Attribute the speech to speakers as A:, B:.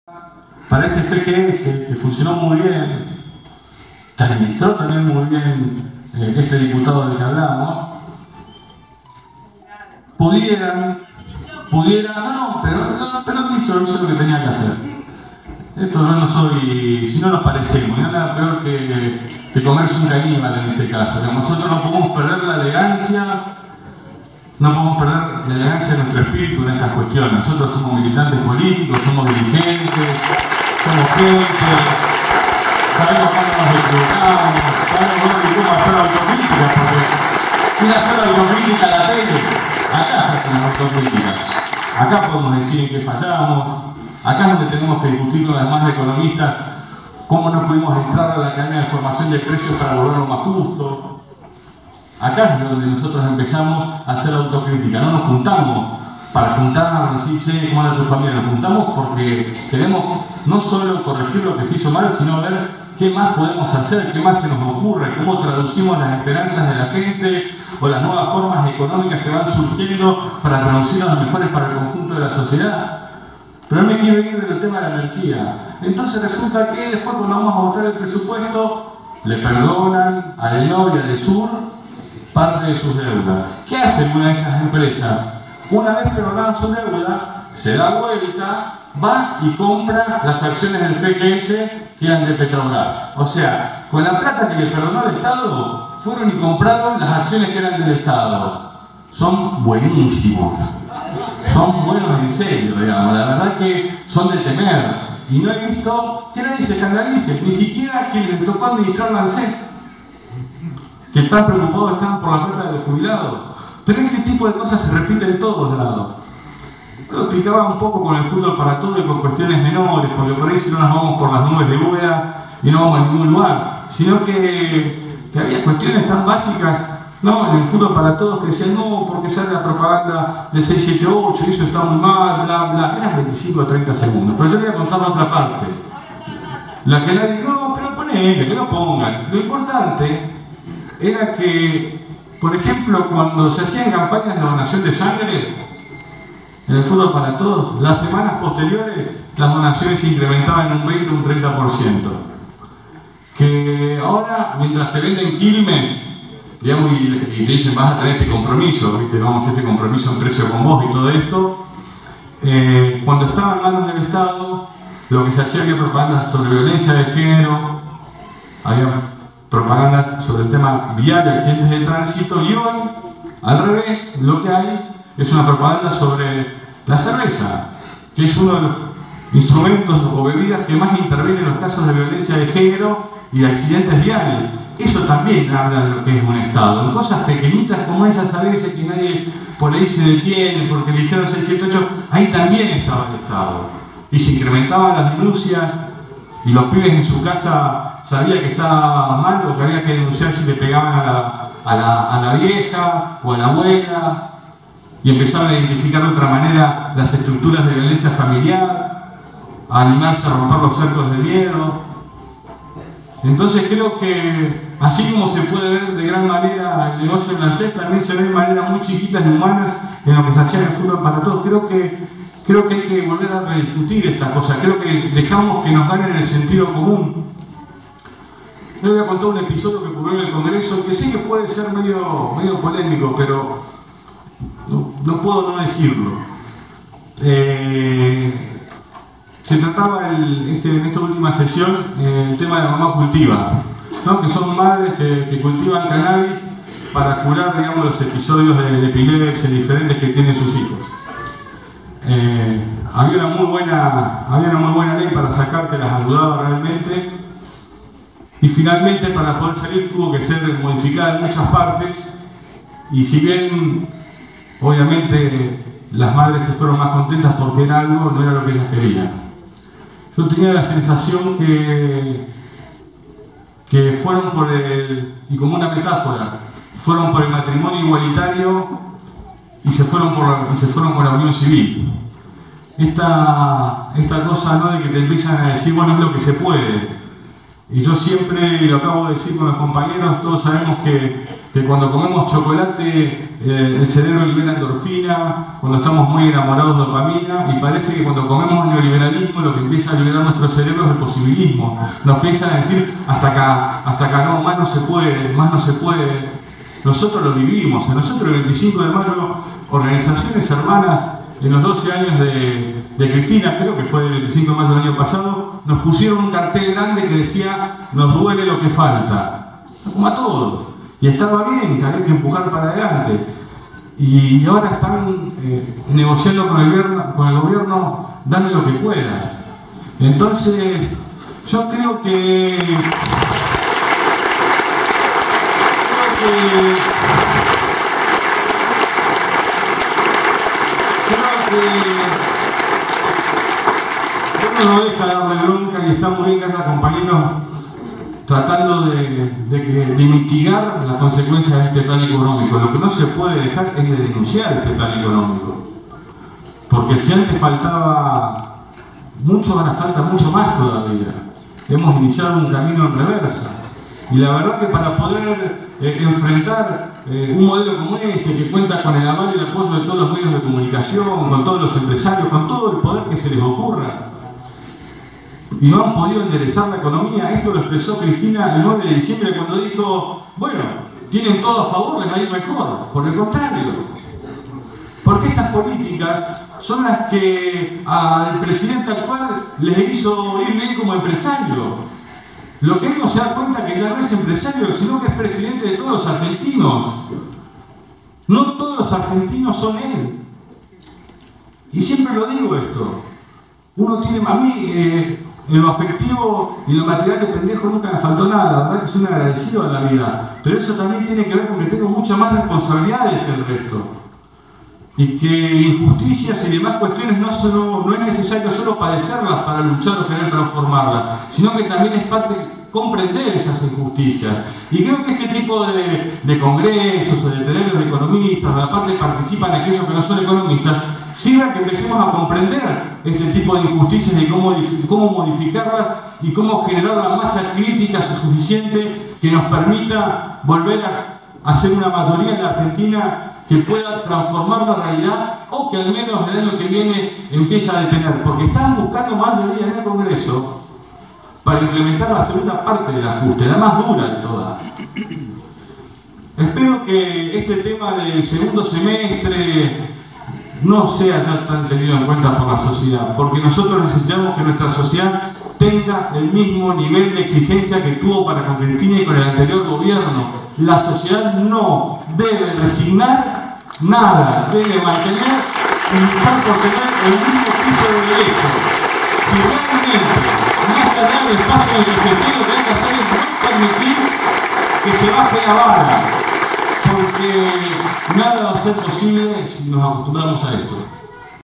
A: Para ese FGS, que funcionó muy bien, que administró también muy bien este diputado del que hablamos, pudieran, no, pero listo, hizo lo que tenía que hacer. Esto no soy, si no nos parecemos, no es nada peor que comerse un caníbal en este caso. Nosotros no podemos perder la elegancia, no podemos perder la elegancia de nuestro espíritu en estas cuestiones. Nosotros somos militantes políticos, somos dirigentes, somos gente, sabemos cuándo nos equivocamos, sabemos cómo hacer autocrítica, porque quiere hacer autocrítica a la tele. Acá se hace la autocrítica. Acá podemos decir en qué fallamos. Acá es donde tenemos que discutir con las demás economistas cómo no pudimos entrar a la cadena de formación de precios para volverlo más justo. Acá es donde nosotros empezamos a hacer autocrítica. No nos juntamos para juntarnos y decir, che, ¿cómo anda tu familia? Nos juntamos porque queremos no solo corregir lo que se hizo mal, sino ver qué más podemos hacer, qué más se nos ocurre, cómo traducimos las esperanzas de la gente o las nuevas formas económicas que van surgiendo para traducirlas mejores para el conjunto de la sociedad. Pero no me quiero ir del tema de la energía. Entonces resulta que después cuando vamos a votar el presupuesto, le perdonan al NOR y al Sur parte de sus deudas. ¿Qué hace una de esas empresas? Una vez perdonaron su deuda, se da vuelta, va y compra las acciones del FGS que eran de Petrobras. O sea, con la plata que le perdonó el Estado, fueron y compraron las acciones que eran del Estado. Son buenísimos. Son buenos en serio, digamos. La verdad que son de temer. Y no he visto que nadie se escandalice, ni siquiera quien les tocó administrar la ANSES, que están preocupados están por la plata de los jubilados. Pero este tipo de cosas se repiten en todos lados. Lo explicaba un poco con el fútbol para todo y con cuestiones menores, porque por ahí si no nos vamos por las nubes de Úbeda y no vamos a ningún lugar, sino que había cuestiones tan básicas. No, en el fútbol para todos que decían, no, porque sale la propaganda de 678 y eso está muy mal, bla, bla. Eran 25 o 30 segundos. Pero yo voy a contar la otra parte. La que nadie dijo, no, pero ponele, que lo pongan. Lo importante era que, por ejemplo, cuando se hacían campañas de donación de sangre, en el fútbol para todos, las semanas posteriores, las donaciones se incrementaban en un 20 o un 30%. Que ahora, mientras te venden Quilmes, digamos, y te dicen vas a tener este compromiso, ¿viste? Vamos a hacer este compromiso en precio con vos y todo esto. Cuando estaban manos del Estado, lo que se hacía había propaganda sobre violencia de género, había propaganda sobre el tema vial, accidentes de tránsito, y hoy, al revés, lo que hay es una propaganda sobre la cerveza, que es uno de los instrumentos o bebidas que más intervienen en los casos de violencia de género y de accidentes viales. Eso también habla de lo que es un Estado. En cosas pequeñitas como esas a veces que nadie por ahí se detiene porque dijeron 678, ahí también estaba el Estado. Y se incrementaban las denuncias y los pibes en su casa sabían que estaba mal o que había que denunciar si le pegaban a la vieja o a la abuela y empezaban a identificar de otra manera las estructuras de violencia familiar, a animarse a romper los cercos de miedo. Entonces creo que así como se puede ver de gran manera el negocio de la ANSES, también se ve de maneras muy chiquitas y humanas en lo que se hacía en el fútbol para todos. Creo que hay que volver a rediscutir esta cosa. Creo que dejamos que nos ganen el sentido común. Les voy a contar un episodio que ocurrió en el Congreso que sí que puede ser medio polémico, pero no puedo no decirlo. Se trataba en esta última sesión el tema de la mamá cultiva, ¿no? Que son madres que cultivan cannabis para curar, digamos, los episodios de epilepsia diferentes que tienen sus hijos. Había una muy buena ley para sacar que las ayudaba realmente, y finalmente para poder salir tuvo que ser modificada en muchas partes, y si bien obviamente las madres se fueron más contentas porque era algo, no era lo que ellas querían. Yo tenía la sensación que fueron por y como una metáfora, fueron por el matrimonio igualitario y se fueron por la unión civil. Esta cosa, ¿no?, de que te empiezan a decir, bueno, es lo que se puede. Y yo siempre lo acabo de decir con los compañeros, todos sabemos que cuando comemos chocolate el cerebro libera endorfina, cuando estamos muy enamorados dopamina, y parece que cuando comemos neoliberalismo lo que empieza a liberar nuestro cerebro es el posibilismo. Nos empiezan a decir hasta acá no, más no se puede, más no se puede. Nosotros lo vivimos, nosotros el 25 de mayo, organizaciones hermanas, en los 12 años de Cristina, creo que fue el 25 de mayo del año pasado, nos pusieron un cartel grande que decía nos duele lo que falta, como a todos, y estaba bien, que había que empujar para adelante, y ahora están negociando con el gobierno, dame lo que puedas. Entonces yo creo que uno no deja de darle bronca y está muy bien que haya compañeros tratando de mitigar las consecuencias de este plan económico. Lo que no se puede dejar es de denunciar este plan económico, porque si antes faltaba mucho, ahora falta mucho más todavía. Hemos iniciado un camino en reversa, y la verdad que para poder enfrentar un modelo como este, que cuenta con el aval y el apoyo de todos los medios de comunicación, con todos los empresarios, con todo el poder que se les ocurra, y no han podido enderezar la economía. Esto lo expresó Cristina el 9 de diciembre cuando dijo, bueno, tienen todo a favor, les va a ir mejor. Por el contrario, porque estas políticas son las que al presidente actual les hizo ir bien como empresario. Lo que él no se da cuenta que ya no es empresario, sino que es presidente de todos los argentinos. No todos los argentinos son él. Y siempre lo digo esto. Uno tiene, a mí, en lo afectivo y lo material de pendejo nunca me faltó nada, la verdad que soy un agradecido a la vida. Pero eso también tiene que ver con que tengo muchas más responsabilidades que el resto. Y que injusticias y demás cuestiones no es necesario solo padecerlas para luchar o querer transformarlas, sino que también es parte comprender esas injusticias. Y creo que este tipo de congresos o de telerios de economistas, donde aparte participan aquellos que no son economistas, sirva que empecemos a comprender este tipo de injusticias y cómo modificarlas y cómo generar la masa crítica suficiente que nos permita volver a ser una mayoría en la Argentina que pueda transformar la realidad, o que al menos el año que viene empiece a detener, porque están buscando mayoría en el Congreso para implementar la segunda parte del ajuste, la más dura de todas. Espero que este tema del segundo semestre no sea ya tan tenido en cuenta por la sociedad, porque nosotros necesitamos que nuestra sociedad tenga el mismo nivel de exigencia que tuvo para con Cristina y con el anterior gobierno. La sociedad no debe resignar nada, debe mantener y luchar por tener el mismo tipo de derechos. Si realmente, más allá del espacio del desempeño, que hay que hacer es no permitir que se baje la vara, porque nada va a ser posible si nos acostumbramos a esto.